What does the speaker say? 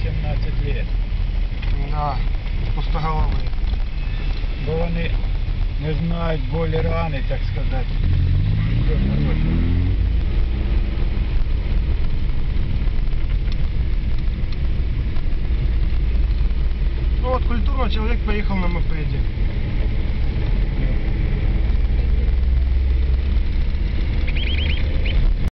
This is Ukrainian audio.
18 лет. Да, пустоголовий. Бо вони не знають болі рани, так сказати. Що хорошого.